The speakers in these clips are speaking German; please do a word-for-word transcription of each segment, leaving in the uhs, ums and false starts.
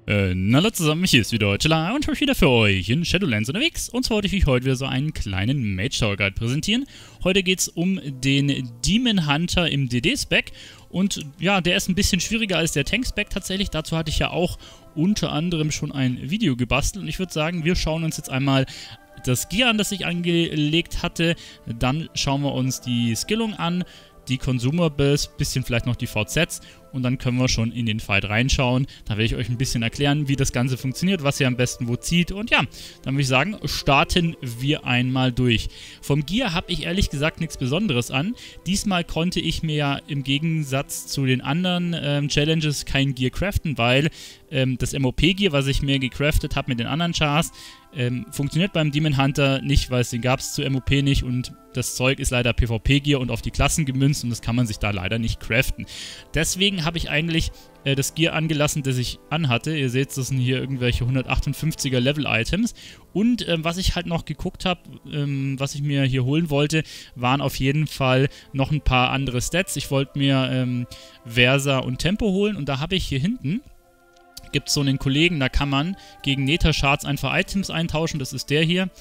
Äh, na hallo zusammen, hier ist wieder Chilla und ich bin wieder für euch in Shadowlands unterwegs. Und zwar wollte ich euch heute wieder so einen kleinen Mage Tower Guide präsentieren. Heute geht es um den Demon Hunter im D D-Spec. Und ja, der ist ein bisschen schwieriger als der Tank-Spec tatsächlich. Dazu hatte ich ja auch unter anderem schon ein Video gebastelt. Und ich würde sagen, wir schauen uns jetzt einmal das Gear an, das ich angelegt hatte. Dann schauen wir uns die Skillung an, die Consumables, bisschen vielleicht noch die V Zs und dann können wir schon in den Fight reinschauen. Da werde ich euch ein bisschen erklären, wie das Ganze funktioniert, was ihr am besten wo zieht und ja, dann würde ich sagen, starten wir einmal durch. Vom Gear habe ich ehrlich gesagt nichts Besonderes an. Diesmal konnte ich mir ja im Gegensatz zu den anderen ähm, Challenges kein Gear craften, weil ähm, das M O P-Gear, was ich mir gecraftet habe mit den anderen Chars, ähm, funktioniert beim Demon Hunter nicht, weil es den gab es zu M O P nicht und das Zeug ist leider PvP-Gear und auf die Klassen gemünzt und das kann man sich da leider nicht craften. Deswegen habe ich eigentlich äh, das Gear angelassen, das ich anhatte. Ihr seht, das sind hier irgendwelche hundertachtundfünfziger Level-Items. Und ähm, was ich halt noch geguckt habe, ähm, was ich mir hier holen wollte, waren auf jeden Fall noch ein paar andere Stats. Ich wollte mir ähm, Versa und Tempo holen und da habe ich hier hinten gibt es so einen Kollegen, da kann man gegen Nether-Shards einfach Items eintauschen. Das ist der hier.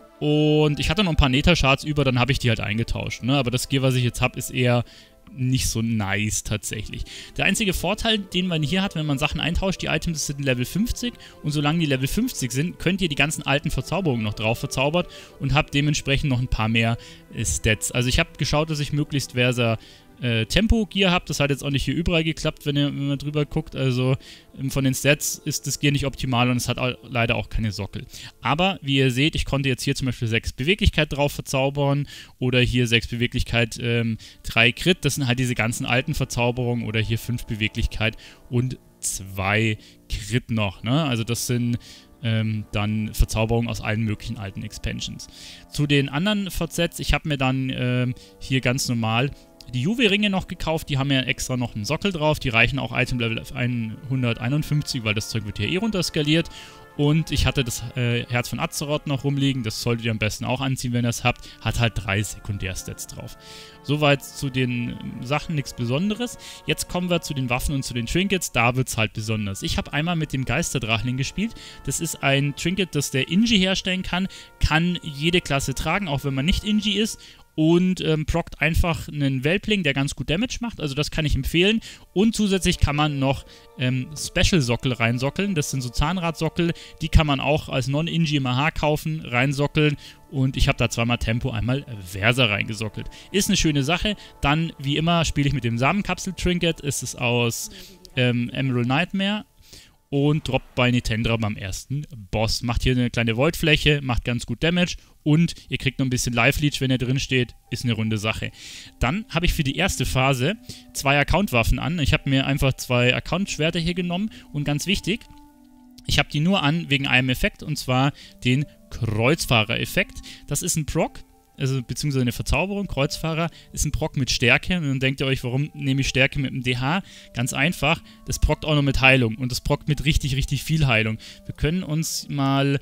Und ich hatte noch ein paar Nether-Shards über, dann habe ich die halt eingetauscht. Ne? Aber das Gear, was ich jetzt habe, ist eher nicht so nice tatsächlich. Der einzige Vorteil, den man hier hat, wenn man Sachen eintauscht, die Items sind Level fünfzig und solange die Level fünfzig sind, könnt ihr die ganzen alten Verzauberungen noch drauf verzaubert und habt dementsprechend noch ein paar mehr äh, Stats. Also ich habe geschaut, dass ich möglichst Versa äh, Tempo-Gear habe. Das hat jetzt auch nicht hier überall geklappt, wenn ihr wenn man drüber guckt. Also ähm, von den Stats ist das Gear nicht optimal und es hat auch, leider auch keine Sockel. Aber wie ihr seht, ich konnte jetzt hier zum Beispiel sechs Beweglichkeit drauf verzaubern oder hier sechs Beweglichkeit, ähm, drei Crit. Das sind halt diese ganzen alten Verzauberungen oder hier fünf Beweglichkeit und zwei Crit noch. Ne? Also das sind ähm, dann Verzauberungen aus allen möglichen alten Expansions. Zu den anderen V Zs, ich habe mir dann ähm, hier ganz normal die Juwelringe noch gekauft, die haben ja extra noch einen Sockel drauf, die reichen auch Item Level hunderteinundfünfzig, weil das Zeug wird hier eh runterskaliert. Und ich hatte das äh, Herz von Azeroth noch rumliegen, das solltet ihr am besten auch anziehen, wenn ihr es habt. Hat halt drei Sekundärstats drauf. Soweit zu den Sachen, nichts Besonderes. Jetzt kommen wir zu den Waffen und zu den Trinkets, da wird es halt besonders. Ich habe einmal mit dem Geisterdrachling gespielt. Das ist ein Trinket, das der Inji herstellen kann, kann jede Klasse tragen, auch wenn man nicht Inji ist. Und ähm, prockt einfach einen Welpling, der ganz gut Damage macht, also das kann ich empfehlen. Und zusätzlich kann man noch ähm, Special-Sockel reinsockeln, das sind so Zahnradsockel, die kann man auch als Non-Inji im A H kaufen, reinsockeln. Und ich habe da zweimal Tempo, einmal Versa reingesockelt. Ist eine schöne Sache. Dann, wie immer, spiele ich mit dem Samenkapsel-Trinket, ist es aus ähm, Emerald Nightmare. Und droppt bei Nitendra beim ersten Boss. Macht hier eine kleine Voidfläche, macht ganz gut Damage und ihr kriegt noch ein bisschen Life-Leech, wenn ihr drin steht. Ist eine runde Sache. Dann habe ich für die erste Phase zwei Account-Waffen an. Ich habe mir einfach zwei Account-Schwerter hier genommen und ganz wichtig, ich habe die nur an wegen einem Effekt und zwar den Kreuzfahrer-Effekt. Das ist ein Proc. Also beziehungsweise eine Verzauberung, Kreuzfahrer, ist ein Proc mit Stärke. Und dann denkt ihr euch, warum nehme ich Stärke mit dem D H? Ganz einfach, das prockt auch noch mit Heilung. Und das prockt mit richtig, richtig viel Heilung. Wir können uns mal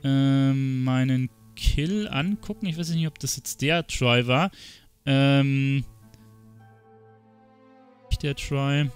ähm, meinen Kill angucken. Ich weiß nicht, ob das jetzt der Try war. Ähm, nicht der Try.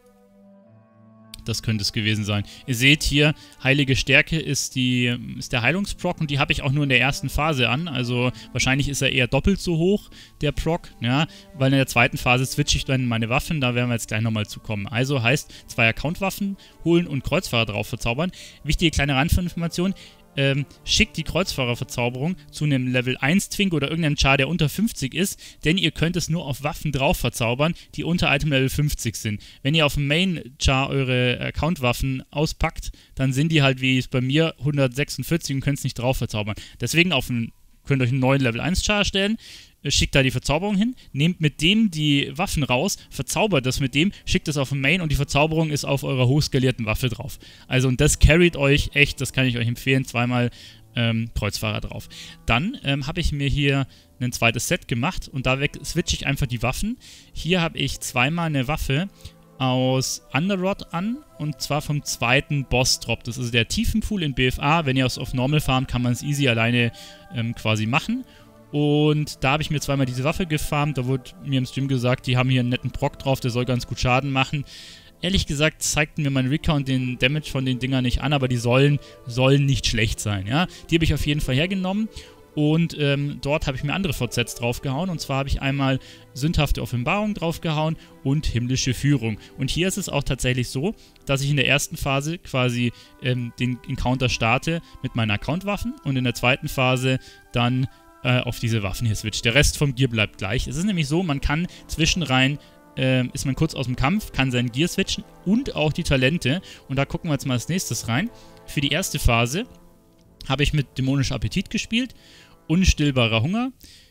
Das könnte es gewesen sein. Ihr seht hier, heilige Stärke ist, die, ist der Heilungsproc und die habe ich auch nur in der ersten Phase an. Also wahrscheinlich ist er eher doppelt so hoch, der Proc, ja, weil in der zweiten Phase switche ich dann meine Waffen, da werden wir jetzt gleich nochmal zu kommen. Also heißt, zwei Account-Waffen holen und Kreuzfahrer drauf verzaubern. Wichtige kleine Randinformation. Ähm, schickt die Kreuzfahrerverzauberung zu einem Level eins Twink oder irgendeinem Char, der unter fünfzig ist, denn ihr könnt es nur auf Waffen drauf verzaubern, die unter Item Level fünfzig sind. Wenn ihr auf dem Main-Char eure Account-Waffen auspackt, dann sind die halt, wie es bei mir, hundertsechsundvierzig und könnt es nicht drauf verzaubern. Deswegen auf einen, könnt ihr euch einen neuen Level eins Char stellen, schickt da die Verzauberung hin, nehmt mit dem die Waffen raus, verzaubert das mit dem, schickt das auf den Main und die Verzauberung ist auf eurer hochskalierten Waffe drauf. Also und das carryt euch echt, das kann ich euch empfehlen, zweimal ähm, Kreuzfahrer drauf. Dann ähm, habe ich mir hier ein zweites Set gemacht und da switche ich einfach die Waffen. Hier habe ich zweimal eine Waffe aus Underrot an und zwar vom zweiten Boss-Drop. Das ist der Tiefenpool in B F A. Wenn ihr es auf Normal farmt, kann man es easy alleine ähm, quasi machen. Und da habe ich mir zweimal diese Waffe gefarmt. Da wurde mir im Stream gesagt, die haben hier einen netten Proc drauf, der soll ganz gut Schaden machen. Ehrlich gesagt zeigt mir mein Recount den Damage von den Dingern nicht an, aber die sollen, sollen nicht schlecht sein, ja. Die habe ich auf jeden Fall hergenommen. Und ähm, dort habe ich mir andere V Zs draufgehauen. Und zwar habe ich einmal sündhafte Offenbarung draufgehauen und himmlische Führung. Und hier ist es auch tatsächlich so, dass ich in der ersten Phase quasi ähm, den Encounter starte mit meinen Account-Waffen und in der zweiten Phase dann äh, auf diese Waffen hier switcht. Der Rest vom Gear bleibt gleich. Es ist nämlich so, man kann zwischenrein, äh, ist man kurz aus dem Kampf, kann sein Gear switchen und auch die Talente. Und da gucken wir jetzt mal als nächstes rein. Für die erste Phase habe ich mit dämonischer Appetit gespielt. Unstillbarer Hunger,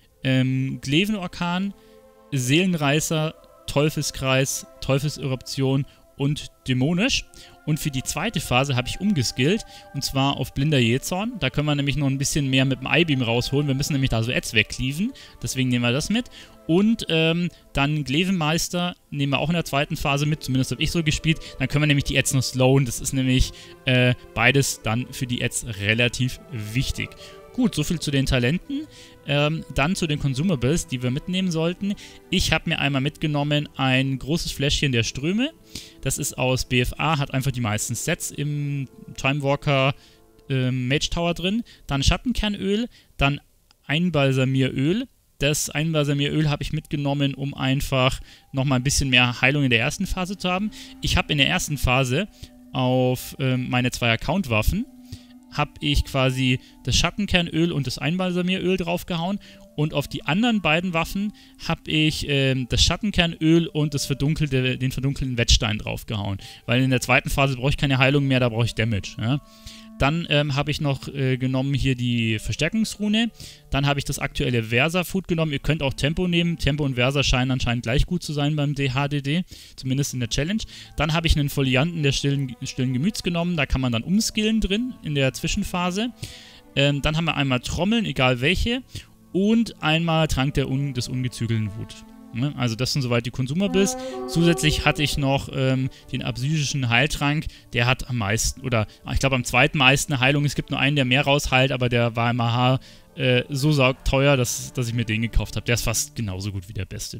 ähm, Glevenorkan, Seelenreißer, Teufelskreis, Teufelseruption und dämonisch. Und für die zweite Phase habe ich umgeskillt, und zwar auf blinder Jähzorn. Da können wir nämlich noch ein bisschen mehr mit dem Eye-Beam rausholen. Wir müssen nämlich da so Ads wegcleaven, deswegen nehmen wir das mit. Und ähm, dann Glevenmeister nehmen wir auch in der zweiten Phase mit, zumindest habe ich so gespielt. Dann können wir nämlich die Ads noch slowen. Das ist nämlich äh, beides dann für die Ads relativ wichtig. Gut, soviel zu den Talenten. Ähm, dann zu den Consumables, die wir mitnehmen sollten. Ich habe mir einmal mitgenommen ein großes Fläschchen der Ströme. Das ist aus B F A, hat einfach die meisten Sets im Timewalker ähm, Mage Tower drin. Dann Schattenkernöl, dann Einbalsamieröl. Das Einbalsamieröl habe ich mitgenommen, um einfach nochmal ein bisschen mehr Heilung in der ersten Phase zu haben. Ich habe in der ersten Phase auf ähm, meine zwei Account-Waffen habe ich quasi das Schattenkernöl und das Einbalsamieröl draufgehauen und auf die anderen beiden Waffen habe ich ähm, das Schattenkernöl und das verdunkelte, den verdunkelten Wettstein draufgehauen, weil in der zweiten Phase brauche ich keine Heilung mehr, da brauche ich Damage. Ja? Dann ähm, habe ich noch äh, genommen hier die Verstärkungsrune. Dann habe ich das aktuelle Versa-Food genommen. Ihr könnt auch Tempo nehmen. Tempo und Versa scheinen anscheinend gleich gut zu sein beim D H D D, zumindest in der Challenge. Dann habe ich einen Folianten der stillen, stillen Gemüts genommen. Da kann man dann umskillen drin in der Zwischenphase. Ähm, dann haben wir einmal Trommeln, egal welche. Und einmal Trank der Un des ungezügelten Wut. Also das sind soweit die Consumables. Zusätzlich hatte ich noch ähm, den absydischen Heiltrank. Der hat am meisten, oder ich glaube am zweiten meisten Heilung. Es gibt nur einen, der mehr rausheilt, aber der war im A H äh, so sauteuer, dass, dass ich mir den gekauft habe. Der ist fast genauso gut wie der beste.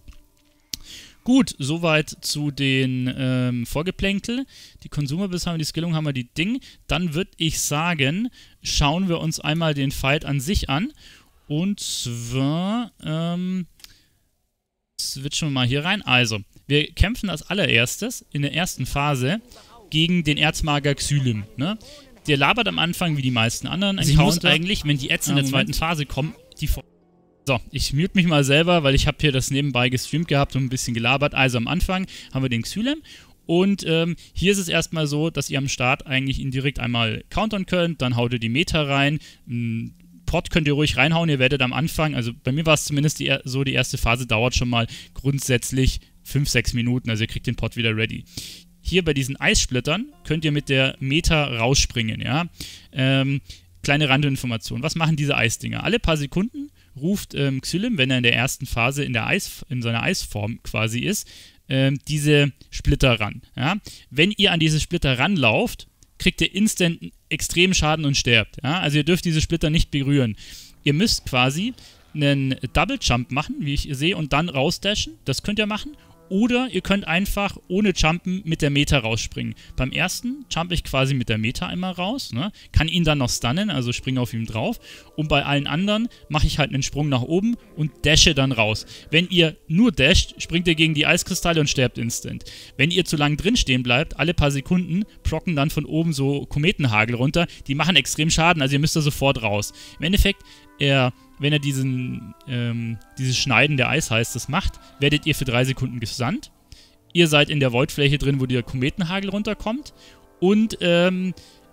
Gut, soweit zu den ähm, Vorgeplänkel. Die Consumables haben wir, die Skillung haben wir, die Ding. Dann würde ich sagen, schauen wir uns einmal den Fight an sich an. Und zwar, ähm... switchen wir mal hier rein. Also, wir kämpfen als allererstes in der ersten Phase gegen den Erzmager Xylim. Ne? Der labert am Anfang wie die meisten anderen. Also ich muss eigentlich, wenn die Ads in der zweiten Phase kommen, die... So, ich mute mich mal selber, weil ich habe hier das nebenbei gestreamt gehabt und ein bisschen gelabert. Also am Anfang haben wir den Xylim. Und ähm, hier ist es erstmal so, dass ihr am Start eigentlich ihn direkt einmal countern könnt. Dann haut ihr die Meta rein. Mh, Pot könnt ihr ruhig reinhauen, ihr werdet am Anfang, also bei mir war es zumindest die, so, die erste Phase dauert schon mal grundsätzlich fünf, sechs Minuten, also ihr kriegt den Pot wieder ready. Hier bei diesen Eissplittern könnt ihr mit der Meta rausspringen, ja. Ähm, kleine Randinformation, was machen diese Eisdinger? Alle paar Sekunden ruft ähm, Xylim, wenn er in der ersten Phase in, der Eis, in seiner Eisform quasi ist, ähm, diese Splitter ran, ja. Wenn ihr an diese Splitter ranlauft, kriegt ihr instant extremen Schaden und sterbt. Ja? Also ihr dürft diese Splitter nicht berühren. Ihr müsst quasi einen Double Jump machen, wie ich sehe, und dann rausdashen. Das könnt ihr machen. Oder ihr könnt einfach ohne Jumpen mit der Meta rausspringen. Beim ersten jump ich quasi mit der Meta einmal raus, ne? Kann ihn dann noch stunnen, also springe auf ihm drauf. Und bei allen anderen mache ich halt einen Sprung nach oben und dashe dann raus. Wenn ihr nur dasht, springt ihr gegen die Eiskristalle und sterbt instant. Wenn ihr zu lang drin stehen bleibt, alle paar Sekunden procken dann von oben so Kometenhagel runter. Die machen extrem Schaden, also ihr müsst da sofort raus. Im Endeffekt, er... wenn er diesen, ähm, dieses Schneiden der Eis heißt, das macht, werdet ihr für drei Sekunden gesandt. Ihr seid in der Voidfläche drin, wo der Kometenhagel runterkommt. Und ähm,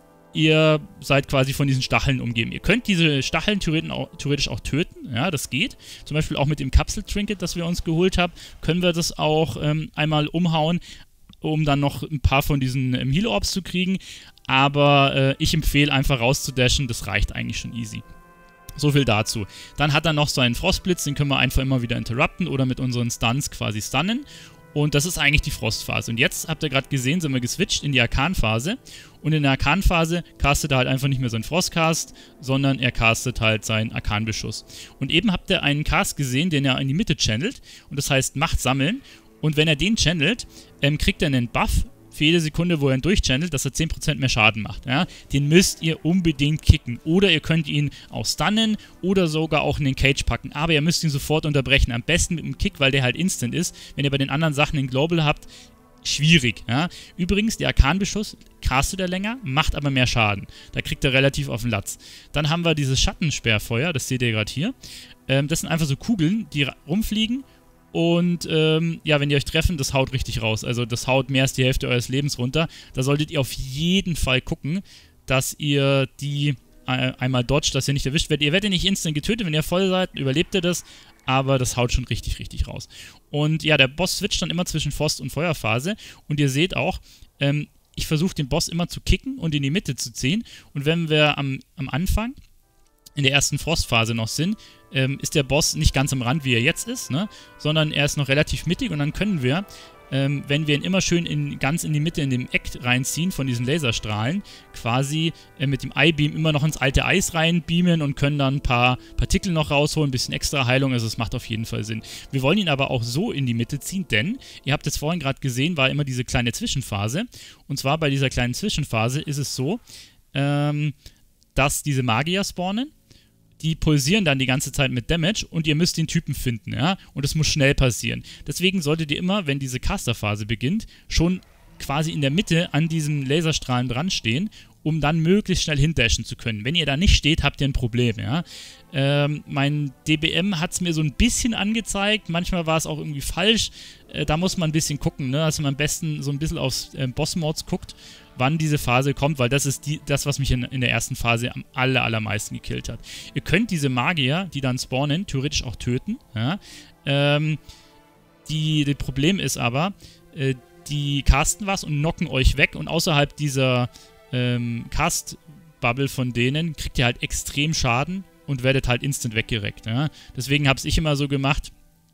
ihr seid quasi von diesen Stacheln umgeben. Ihr könnt diese Stacheln theoretisch auch töten. Ja, das geht. Zum Beispiel auch mit dem Kapsel-Trinket, das wir uns geholt haben, können wir das auch ähm, einmal umhauen, um dann noch ein paar von diesen ähm, Heal-Orbs zu kriegen. Aber äh, ich empfehle einfach rauszudashen, das reicht eigentlich schon easy. So viel dazu. Dann hat er noch so einen Frostblitz, den können wir einfach immer wieder interrupten oder mit unseren Stuns quasi stunnen. Und das ist eigentlich die Frostphase. Und jetzt, habt ihr gerade gesehen, sind wir geswitcht in die Arkanphase. Und in der Arkanphase castet er halt einfach nicht mehr seinen Frostcast, sondern er castet halt seinen Arkanbeschuss. Und eben habt ihr einen Cast gesehen, den er in die Mitte channelt. Und das heißt Macht sammeln. Und wenn er den channelt, ähm, kriegt er einen Buff für jede Sekunde, wo er ihn durchchannelt, dass er zehn Prozent mehr Schaden macht. Ja? Den müsst ihr unbedingt kicken. Oder ihr könnt ihn auch stunnen oder sogar auch in den Cage packen. Aber ihr müsst ihn sofort unterbrechen. Am besten mit dem Kick, weil der halt instant ist. Wenn ihr bei den anderen Sachen den Global habt, schwierig. Ja? Übrigens, der Arkanbeschuss castet er länger, macht aber mehr Schaden. Da kriegt er relativ auf den Latz. Dann haben wir dieses Schattensperrfeuer, das seht ihr gerade hier. Ähm, das sind einfach so Kugeln, die rumfliegen. Und ähm, ja, wenn die euch treffen, das haut richtig raus. Also das haut mehr als die Hälfte eures Lebens runter. Da solltet ihr auf jeden Fall gucken, dass ihr die äh, einmal dodgt, dass ihr nicht erwischt werdet. Ihr werdet nicht instant getötet, wenn ihr voll seid, überlebt ihr das. Aber das haut schon richtig, richtig raus. Und ja, der Boss switcht dann immer zwischen Frost- und Feuerphase. Und ihr seht auch, ähm, ich versuche den Boss immer zu kicken und in die Mitte zu ziehen. Und wenn wir am, am Anfang in der ersten Frostphase noch sind, ähm, ist der Boss nicht ganz am Rand, wie er jetzt ist, ne? Sondern er ist noch relativ mittig und dann können wir, ähm, wenn wir ihn immer schön in, ganz in die Mitte in dem Eck reinziehen von diesen Laserstrahlen, quasi äh, mit dem Eye-Beam immer noch ins alte Eis reinbeamen und können dann ein paar Partikel noch rausholen, ein bisschen extra Heilung, also es macht auf jeden Fall Sinn. Wir wollen ihn aber auch so in die Mitte ziehen, denn, ihr habt es vorhin gerade gesehen, war immer diese kleine Zwischenphase und zwar bei dieser kleinen Zwischenphase ist es so, ähm, dass diese Magier spawnen. Die pulsieren dann die ganze Zeit mit Damage und ihr müsst den Typen finden, ja, und es muss schnell passieren. Deswegen solltet ihr immer, wenn diese Casterphase beginnt, schon quasi in der Mitte an diesen Laserstrahlen dran stehen, um dann möglichst schnell hindashen zu können. Wenn ihr da nicht steht, habt ihr ein Problem, ja. Ähm, mein D B M hat es mir so ein bisschen angezeigt, manchmal war es auch irgendwie falsch, äh, da muss man ein bisschen gucken, ne, dass man am besten so ein bisschen aufs äh, Boss-Mods guckt, wann diese Phase kommt, weil das ist die, das, was mich in, in der ersten Phase am aller, allermeisten gekillt hat. Ihr könnt diese Magier, die dann spawnen, theoretisch auch töten, ja. Ähm, die, das Problem ist aber, äh, die casten was und knocken euch weg und außerhalb dieser ähm, Cast-Bubble von denen kriegt ihr halt extrem Schaden und werdet halt instant weggereckt. Ja? Deswegen habe ich immer so gemacht,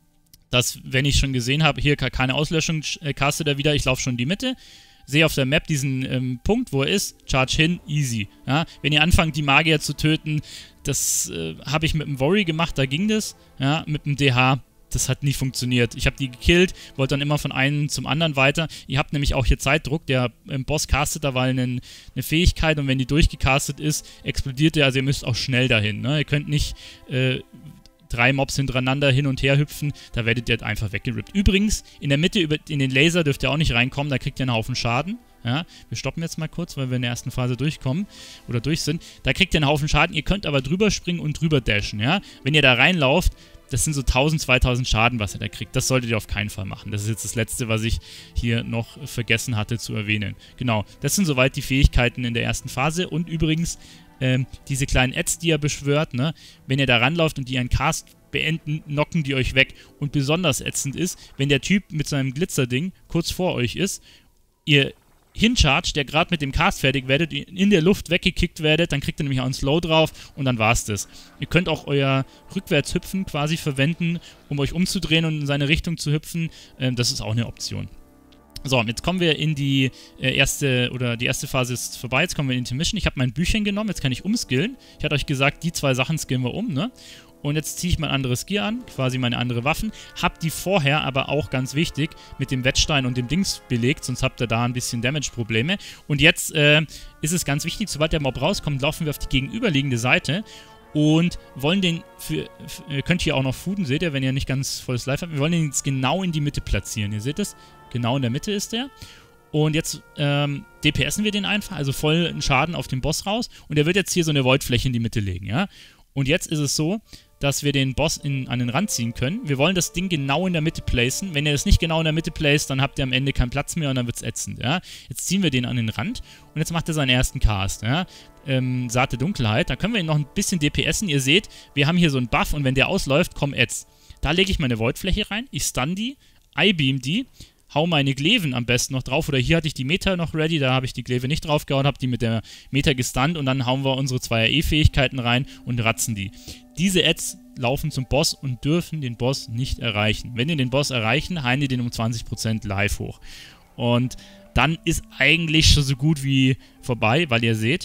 dass, wenn ich schon gesehen habe, hier keine Auslöschung, äh, castet er wieder, ich laufe schon in die Mitte, sehe auf der Map diesen ähm, Punkt, wo er ist, charge hin, easy. Ja? Wenn ihr anfangt, die Magier zu töten, das äh, habe ich mit dem Worry gemacht, da ging das, ja? Mit dem D H, das hat nie funktioniert. Ich habe die gekillt, wollte dann immer von einem zum anderen weiter. Ihr habt nämlich auch hier Zeitdruck. Der ähm, Boss castet da weil eine, eine Fähigkeit und wenn die durchgecastet ist, explodiert der. Also ihr müsst auch schnell dahin. Ne? Ihr könnt nicht äh, drei Mobs hintereinander hin und her hüpfen. Da werdet ihr halt einfach weggerippt. Übrigens, in der Mitte über, in den Laser dürft ihr auch nicht reinkommen. Da kriegt ihr einen Haufen Schaden. Ja, wir stoppen jetzt mal kurz, weil wir in der ersten Phase durchkommen oder durch sind. Da kriegt ihr einen Haufen Schaden. Ihr könnt aber drüber springen und drüber dashen. Ja? Wenn ihr da reinlauft, das sind so tausend, zweitausend Schaden, was ihr da kriegt. Das solltet ihr auf keinen Fall machen. Das ist jetzt das Letzte, was ich hier noch vergessen hatte zu erwähnen. Genau, das sind soweit die Fähigkeiten in der ersten Phase. Und übrigens, ähm, diese kleinen Ads, die ihr beschwört, ne, wenn ihr da ranlauft und die einen Cast beenden, knocken die euch weg. Und besonders ätzend ist, wenn der Typ mit seinem Glitzerding kurz vor euch ist, ihr hinchargt, der gerade mit dem Cast fertig werdet, in der Luft weggekickt werdet, dann kriegt ihr nämlich auch einen Slow drauf und dann war's das. Ihr könnt auch euer Rückwärtshüpfen quasi verwenden, um euch umzudrehen und in seine Richtung zu hüpfen. Ähm, das ist auch eine Option. So, jetzt kommen wir in die äh, erste, oder die erste Phase ist vorbei, jetzt kommen wir in Intermission. Ich habe mein Büchchen genommen, jetzt kann ich umskillen. Ich hatte euch gesagt, die zwei Sachen skillen wir um, ne? Und jetzt ziehe ich mein anderes Gear an, quasi meine andere Waffen, hab die vorher aber auch ganz wichtig mit dem Wettstein und dem Dings belegt, sonst habt ihr da ein bisschen Damage-Probleme. Und jetzt äh, ist es ganz wichtig, sobald der Mob rauskommt, laufen wir auf die gegenüberliegende Seite und wollen den, für, für, könnt ihr auch noch fooden, seht ihr, wenn ihr nicht ganz volles Life habt, wir wollen den jetzt genau in die Mitte platzieren. Ihr seht es, genau in der Mitte ist der. Und jetzt ähm, DPSen wir den einfach, also vollen Schaden auf den Boss raus und der wird jetzt hier so eine Void-Fläche in die Mitte legen, ja. Und jetzt ist es so, dass wir den Boss in, an den Rand ziehen können. Wir wollen das Ding genau in der Mitte placen. Wenn ihr das nicht genau in der Mitte placed, dann habt ihr am Ende keinen Platz mehr und dann wird es ätzend. Ja? Jetzt ziehen wir den an den Rand und jetzt macht er seinen ersten Cast. Ja? Ähm, Saat der Dunkelheit. Da können wir ihn noch ein bisschen DPSen. Ihr seht, wir haben hier so einen Buff und wenn der ausläuft, kommen Ads. Da lege ich meine Void-Fläche rein, ich stun die, I-beam die, hau meine Gleven am besten noch drauf, oder hier hatte ich die Meta noch ready, da habe ich die Gleve nicht draufgehauen, habe die mit der Meta gestunt und dann hauen wir unsere zwei R E-Fähigkeiten rein und ratzen die. Diese Ads laufen zum Boss und dürfen den Boss nicht erreichen. Wenn die den Boss erreichen, heilen die den um zwanzig Prozent live hoch. Und dann ist eigentlich schon so gut wie vorbei, weil ihr seht,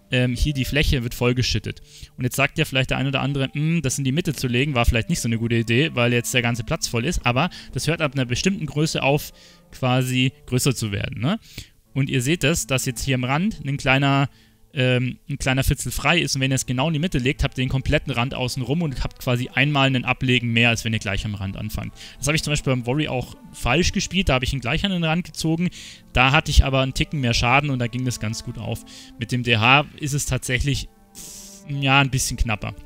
ähm, hier die Fläche wird vollgeschüttet. Und jetzt sagt ja vielleicht der ein oder andere, das in die Mitte zu legen, war vielleicht nicht so eine gute Idee, weil jetzt der ganze Platz voll ist, aber das hört ab einer bestimmten Größe auf, quasi größer zu werden, ne? Und ihr seht das, dass jetzt hier am Rand ein kleiner, ähm, ein kleiner Fitzel frei ist und wenn ihr es genau in die Mitte legt, habt ihr den kompletten Rand außen rum und habt quasi einmal einen Ablegen mehr, als wenn ihr gleich am Rand anfangt. Das habe ich zum Beispiel beim Worry auch falsch gespielt, da habe ich ihn gleich an den Rand gezogen, da hatte ich aber einen Ticken mehr Schaden und da ging das ganz gut auf. Mit dem D H ist es tatsächlich, ja, ein bisschen knapper.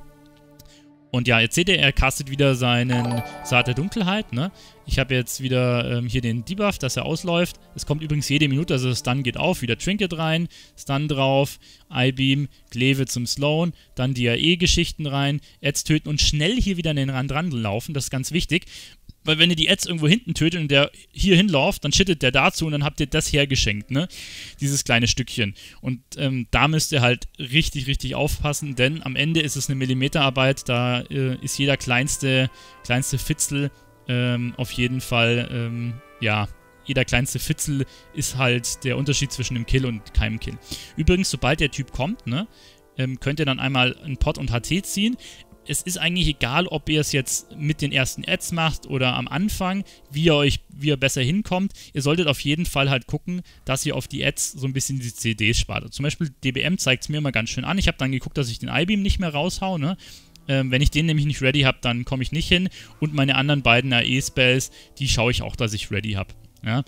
Und ja, jetzt seht ihr, er castet wieder seinen Saat der Dunkelheit, ne? Ich habe jetzt wieder ähm, hier den Debuff, dass er ausläuft. Es kommt übrigens jede Minute, also das Stun geht auf, wieder Trinket rein, Stun drauf, I-Beam, Glaive zum Slowen, dann die A E-Geschichten rein, Ads töten und schnell hier wieder an den Rand ranlaufen, das ist ganz wichtig. Weil wenn ihr die Ads irgendwo hinten tötet und der hier hinläuft, dann schittet der dazu und dann habt ihr das hergeschenkt, ne? Dieses kleine Stückchen. Und ähm, da müsst ihr halt richtig, richtig aufpassen, denn am Ende ist es eine Millimeterarbeit, da äh, ist jeder kleinste, kleinste Fitzel ähm, auf jeden Fall, ähm, ja, jeder kleinste Fitzel ist halt der Unterschied zwischen einem Kill und keinem Kill. Übrigens, sobald der Typ kommt, ne, ähm, könnt ihr dann einmal einen Pot und H T ziehen. Es ist eigentlich egal, ob ihr es jetzt mit den ersten Ads macht oder am Anfang, wie ihr euch, wie ihr besser hinkommt. Ihr solltet auf jeden Fall halt gucken, dass ihr auf die Ads so ein bisschen die C Ds spart. Zum Beispiel D B M zeigt es mir immer ganz schön an. Ich habe dann geguckt, dass ich den I-Beam nicht mehr raushau, ne? Ähm, wenn ich den nämlich nicht ready habe, dann komme ich nicht hin. Und meine anderen beiden A E-Spells, die schaue ich auch, dass ich ready habe. Ja?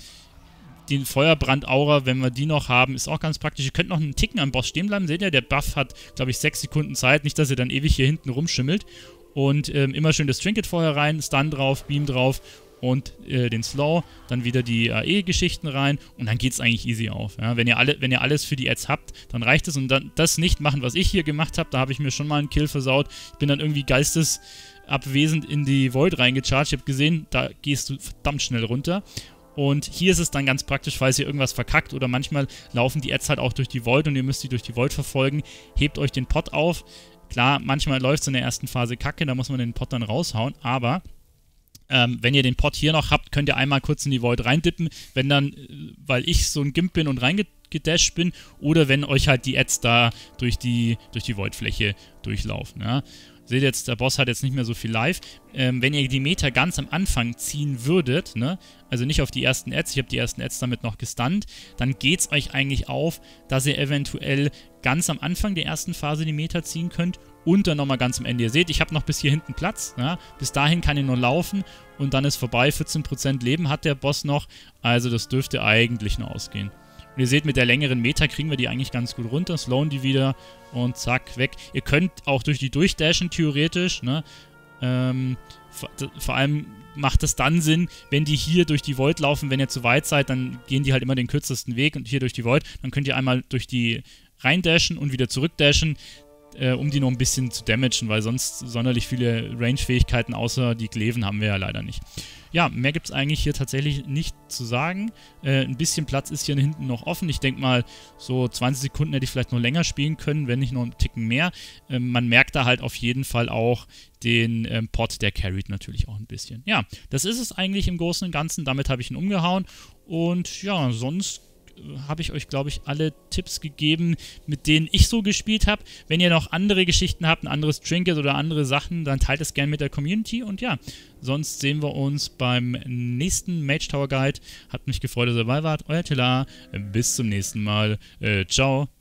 Den Feuerbrand-Aura, wenn wir die noch haben, ist auch ganz praktisch. Ihr könnt noch einen Ticken am Boss stehen bleiben. Seht ihr, der Buff hat, glaube ich, sechs Sekunden Zeit. Nicht, dass ihr dann ewig hier hinten rumschimmelt. Und ähm, immer schön das Trinket vorher rein, Stun drauf, Beam drauf und äh, den Slow. Dann wieder die A E-Geschichten rein und dann geht es eigentlich easy auf. Ja? Wenn ihr alle, wenn ihr alles für die Ads habt, dann reicht es. Und dann das nicht machen, was ich hier gemacht habe, da habe ich mir schon mal einen Kill versaut. Ich bin dann irgendwie geistesabwesend in die Void reingecharged. Ich habe gesehen, da gehst du verdammt schnell runter. Und hier ist es dann ganz praktisch, falls ihr irgendwas verkackt oder manchmal laufen die Ads halt auch durch die Void und ihr müsst die durch die Void verfolgen. Hebt euch den Pot auf. Klar, manchmal läuft es in der ersten Phase kacke, da muss man den Pot dann raushauen, aber ähm, wenn ihr den Pot hier noch habt, könnt ihr einmal kurz in die Void reindippen, wenn dann, weil ich so ein Gimp bin und reingedasht bin, oder wenn euch halt die Ads da durch die, durch die Void-Fläche durchlaufen, ja. Seht jetzt, der Boss hat jetzt nicht mehr so viel Life. Ähm, wenn ihr die Meter ganz am Anfang ziehen würdet, ne, also nicht auf die ersten Ads, ich habe die ersten Ads damit noch gestunt, dann geht es euch eigentlich auf, dass ihr eventuell ganz am Anfang der ersten Phase die Meter ziehen könnt und dann nochmal ganz am Ende. Ihr seht, ich habe noch bis hier hinten Platz, ja, bis dahin kann ich nur laufen und dann ist vorbei, vierzehn Prozent Leben hat der Boss noch, also das dürfte eigentlich nur ausgehen. Und ihr seht, mit der längeren Meter kriegen wir die eigentlich ganz gut runter, slowen die wieder und zack, weg. Ihr könnt auch durch die durchdashen, theoretisch, ne? Ähm, vor, vor allem macht es dann Sinn, wenn die hier durch die Void laufen, wenn ihr zu weit seid, dann gehen die halt immer den kürzesten Weg und hier durch die Void, dann könnt ihr einmal durch die reindashen und wieder zurückdashen, äh, um die noch ein bisschen zu damagen, weil sonst sonderlich viele Range-Fähigkeiten außer die Glaiven haben wir ja leider nicht. Ja, mehr gibt es eigentlich hier tatsächlich nicht zu sagen. Äh, ein bisschen Platz ist hier hinten noch offen. Ich denke mal, so zwanzig Sekunden hätte ich vielleicht noch länger spielen können, wenn nicht noch einen Ticken mehr. Ähm, man merkt da halt auf jeden Fall auch den ähm, Pot, der carried natürlich auch ein bisschen. Ja, das ist es eigentlich im Großen und Ganzen. Damit habe ich ihn umgehauen. Und ja, sonst habe ich euch, glaube ich, alle Tipps gegeben, mit denen ich so gespielt habe. Wenn ihr noch andere Geschichten habt, ein anderes Trinket oder andere Sachen, dann teilt es gerne mit der Community. Und ja, sonst sehen wir uns beim nächsten Mage Tower Guide. Hat mich gefreut, dass ihr dabei wart. Euer Tela. Bis zum nächsten Mal. Äh, ciao.